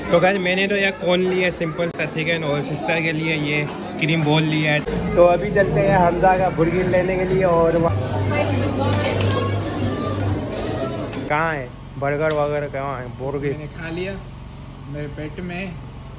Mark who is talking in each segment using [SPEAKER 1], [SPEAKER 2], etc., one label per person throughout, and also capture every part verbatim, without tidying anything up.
[SPEAKER 1] तो गाइस मैंने तो यार कॉर्न लिया सिंपल सा, ठीक है, और सिस्टर के लिए ये क्रीम बॉल लिया है। तो अभी चलते हैं हमजा का बुर्गर लेने के लिए। और कहाँ है बर्गर वगैरह, कहाँ है बुर्गर?
[SPEAKER 2] मैंने खा लिया, मेरे पेट में।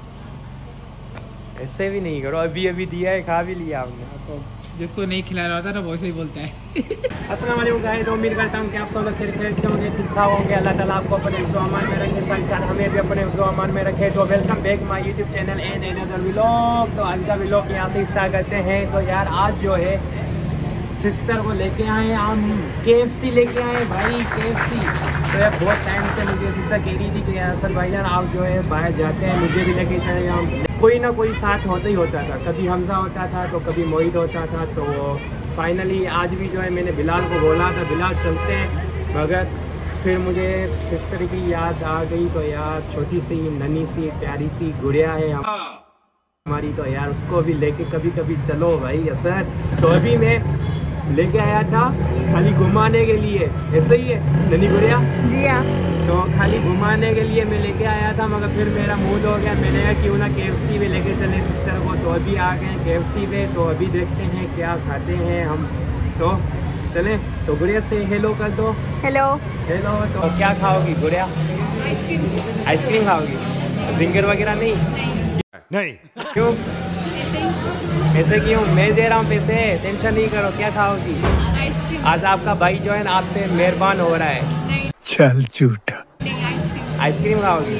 [SPEAKER 1] ऐसे भी नहीं करो, अभी अभी दिया है, खा भी लिया आपने।
[SPEAKER 2] तो जिसको नहीं खिला रहा होता ना वो ऐसे ही बोलता है।
[SPEAKER 1] अस्सलाम वालेकुम गाइस, तो उम्मीद करता हूँ कि आप सब लोग खैर खैर से होंगे, ठीक ठाक होंगे। अल्लाह ताला आपको अपने हिफ्ज़-ओ अमान में रखे, साथ साथ हमें भी अपने हिफ्ज़-ओ अमान में रखे। तो welcome back my YouTube channel and another vlog. तो आज का व्लॉग यहाँ से स्टार्ट करते हैं। तो यार आज जो है सिस्टर को लेके आए हम, केएफसी लेके आए भाई, केएफसी। तो यार बहुत टाइम से मुझे सिस्टर कह रही थी कि असल भाईजान आप जो है बाहर जाते हैं, मुझे भी लेके जाए। हम कोई ना कोई साथ होता ही होता था, कभी हमजा होता था तो कभी मोहित होता था। तो फाइनली आज भी जो है मैंने बिलाल को बोला था बिलाल चलते हैं, मगर फिर मुझे सिस्टर की याद आ गई। तो यार छोटी सी नन्ही सी प्यारी सी गुड़िया है हमारी, तो यार उसको भी लेके कभी कभी चलो भाई असर। तो अभी मैं लेके आया था खाली घुमाने के लिए, ऐसे ही है नन्ही गुड़िया
[SPEAKER 3] जी हाँ।
[SPEAKER 1] तो खाली घुमाने के लिए मैं लेके आया था, मगर फिर मेरा मूड हो गया, मैंने कहा क्यों ना केएफसी में लेके चले सिस्टर को। तो अभी आ गए केएफसी पे, तो अभी देखते हैं क्या खाते हैं हम। तो चले, तो गुड़िया से हेलो कर दो।
[SPEAKER 3] Hello
[SPEAKER 1] hello. तो क्या खाओगी गुड़िया?
[SPEAKER 3] आइसक्रीम।
[SPEAKER 1] आइसक्रीम खाओगी? जिंगर वगैरह नहीं?
[SPEAKER 4] नहीं।
[SPEAKER 1] क्यों ऐसे क्यों? मैं दे रहा हूँ पैसे, टेंशन नहीं करो। क्या खाओगी?
[SPEAKER 3] आइसक्रीम।
[SPEAKER 1] आज आपका भाई जो है ना आप पे मेहरबान हो रहा है।
[SPEAKER 4] चल झूठा।
[SPEAKER 1] आइसक्रीम खाओगी?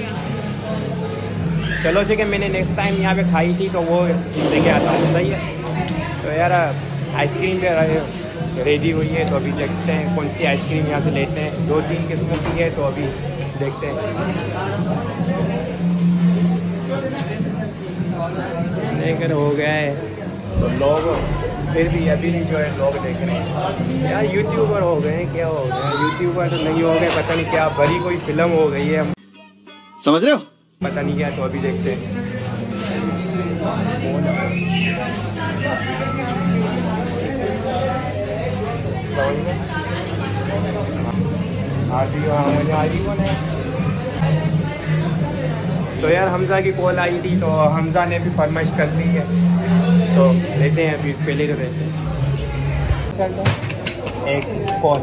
[SPEAKER 1] चलो ठीक है, मैंने नेक्स्ट टाइम यहाँ पे खाई थी तो वो लेके आता हूँ, सही है। तो यार आइसक्रीम भी रेडी हुई है, तो अभी देखते हैं कौन सी आइसक्रीम यहाँ से लेते हैं। दो तीन किस्मों की है, तो अभी देखते हैं। लेकर हो गया है तो लोग फिर भी अभी नहीं जो है लोग देख रहे हैं यार, यूट्यूबर हो गए हैं, क्या हो गया? यूट्यूबर तो नहीं हो गए, पता नहीं क्या बड़ी कोई फिल्म हो गई है,
[SPEAKER 4] समझ रहे हो?
[SPEAKER 1] पता नहीं क्या। तो अभी देखते हैं। आदि कौन है? तो यार हमजा की कॉल आई थी, तो हमजा ने भी फरमाइश कर दी है, तो लेते हैं अभी। पहले तो लेते हैं एक कॉल।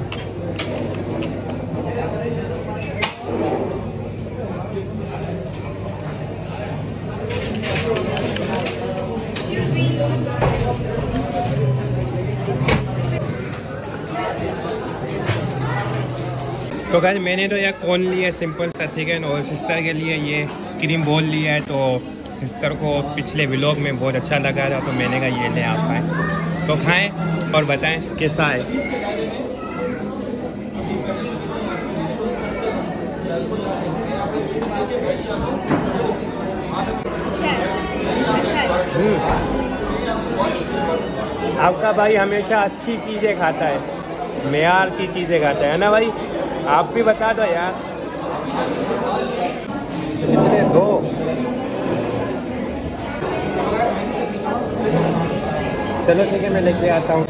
[SPEAKER 1] तो गाइस मैंने तो यार कॉर्न लिया सिंपल सा, ठीक है, और सिस्टर के लिए ये क्रीम बॉल लिया है। तो सिस्टर को पिछले व्लॉग में बहुत अच्छा लगा था, तो मैंने कहा ये ले आप खाएँ। तो खाएं और बताएं कैसा है। आपका भाई हमेशा अच्छी चीज़ें खाता है, मेयार की चीज़ें खाता है ना भाई? आप भी बता दो यार। कितने? दो? चलो ठीक है, मैं लेके आता हूँ।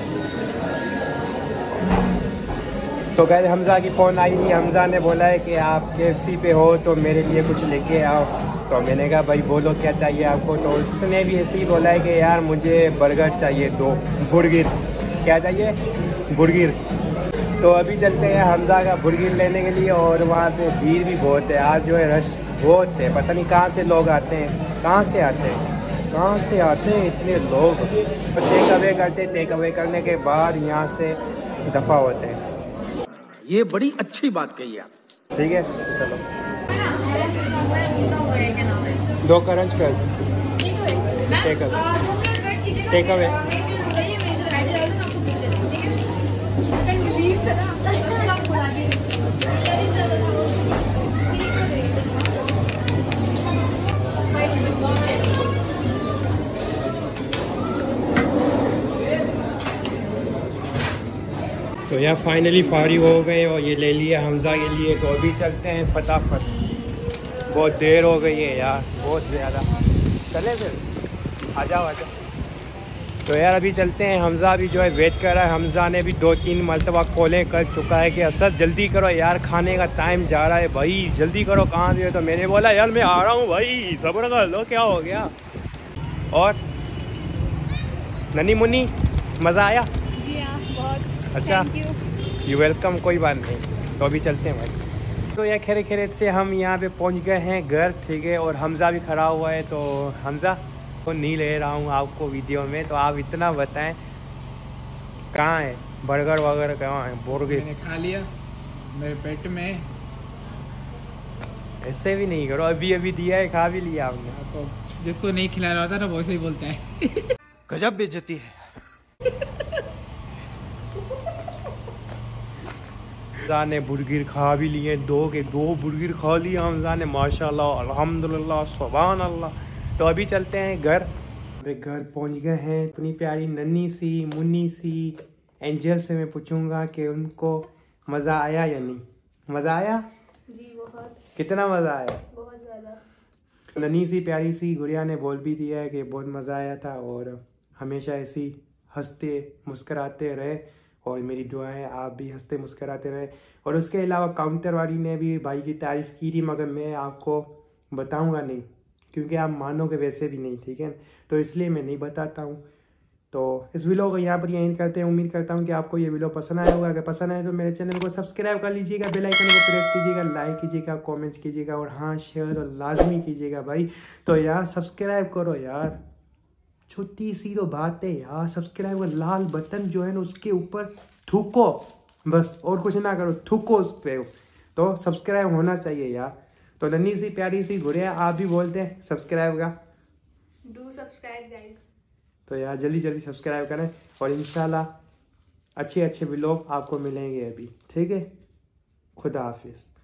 [SPEAKER 1] तो गाइस हमजा की फ़ोन आई थी, हमजा ने बोला है कि आप केएफसी पे हो तो मेरे लिए कुछ लेके आओ। तो मैंने कहा भाई बोलो क्या चाहिए आपको। तो उसने भी ऐसे ही बोला है कि यार मुझे बर्गर चाहिए, दो बुर्गर। क्या चाहिए? बुर्गर। तो अभी चलते हैं हमजा का बुर्गर लेने के लिए। और वहाँ पे भीड़ भी बहुत है आज, जो है रश बहुत है, पता नहीं कहाँ से लोग आते हैं, कहाँ से आते हैं, कहाँ से आते हैं इतने लोग। तो टेक अवे करते, टेक अवे करने के बाद यहाँ से दफ़ा होते हैं।
[SPEAKER 5] ये बड़ी अच्छी बात कही आप।
[SPEAKER 1] ठीक है तो चलो दो करंच कर टेक अवे, टेक अवे। तो यार फाइनली फारिग हो गए और ये ले लिया हमजा के लिए। तो अभी चलते हैं फटाफट, बहुत देर हो गई है यार, बहुत ज़्यादा। चले फिर, आ जाओ आ जाओ। तो यार अभी चलते हैं। हमजा भी जो है वेट कर रहा है। हमजा ने भी दो तीन मरतबा कॉलें कर चुका है कि असद जल्दी करो यार, खाने का टाइम जा रहा है भाई, जल्दी करो, कहाँ से हो? तो मैंने बोला यार मैं आ रहा हूँ भाई, सब्र कर लो, क्या हो गया। और ननी मुन्नी मज़ा आया?
[SPEAKER 3] जी हाँ, बहुत
[SPEAKER 1] अच्छा,
[SPEAKER 3] थैंक यू।
[SPEAKER 1] यू वेलकम, कोई बात नहीं। तो अभी चलते हैं भाई। तो यार खेरे खेरे से हम यहाँ पे पहुँच गए हैं घर, ठीक है। और हमजा भी खड़ा हुआ है। तो हमजा तो नहीं ले रहा हूँ आपको वीडियो में, तो आप इतना बताएं कहाँ है बर्गर वगैरह, कहाँ है बोर्गे?
[SPEAKER 2] मैंने खा लिया, मेरे पेट में।
[SPEAKER 1] ऐसे भी नहीं करो, अभी अभी दिया है, खा भी लिया आपने।
[SPEAKER 2] तो जिसको नहीं खिला रहा होता ना वैसे ही बोलता है।
[SPEAKER 4] गजब बेइज्जती है।
[SPEAKER 1] हमजा ने बुर्गर खा भी लिए, दो के दो बुर्गर खा लिया हमजा ने, माशाल्लाह अल्हम्दुलिल्लाह सुभान अल्लाह। तो अभी चलते हैं घर। अरे घर पहुंच गए हैं। इतनी प्यारी नन्ही सी मुन्नी सी एंजल से मैं पूछूंगा कि उनको मज़ा आया या नहीं। मज़ा आया
[SPEAKER 3] जी बहुत,
[SPEAKER 1] कितना मज़ा आया?
[SPEAKER 3] बहुत ज़्यादा।
[SPEAKER 1] नन्ही सी प्यारी सी गुड़िया ने बोल भी दिया है कि बहुत मज़ा आया था और हमेशा ऐसी हंसते मुस्कराते रहे, और मेरी दुआ है आप भी हंसते मुस्कराते रहे। और उसके अलावा काउंटर वाली ने भी भाई की तारीफ़ की थी, मगर मैं आपको बताऊंगा नहीं क्योंकि आप मानोगे वैसे भी नहीं, ठीक है। तो इसलिए मैं नहीं बताता हूँ। तो इस वीडियो को यहाँ पर यहीं करते हैं। उम्मीद करता हूँ कि आपको ये वीडियो पसंद आया होगा। अगर पसंद आए तो मेरे चैनल को सब्सक्राइब कर लीजिएगा, बेल आइकन को प्रेस कीजिएगा, लाइक कीजिएगा, कमेंट्स कीजिएगा, और हाँ शेयर तो लाजमी कीजिएगा भाई। तो यार सब्सक्राइब करो यार, छोटी सी तो बात है यार, सब्सक्राइब का लाल बटन जो है ना उसके ऊपर थूको, बस और कुछ ना करो, थूको उस पर, तो सब्सक्राइब होना चाहिए यार। तो नन्ही सी प्यारी सी गुड़िया आप भी बोलते हैं सब्सक्राइब का,
[SPEAKER 3] डू सब्सक्राइब गाइस।
[SPEAKER 1] तो यार जल्दी जल्दी सब्सक्राइब करें, और इंशाल्लाह अच्छे अच्छे व्लॉग आपको मिलेंगे अभी, ठीक है। खुदा हाफिज़।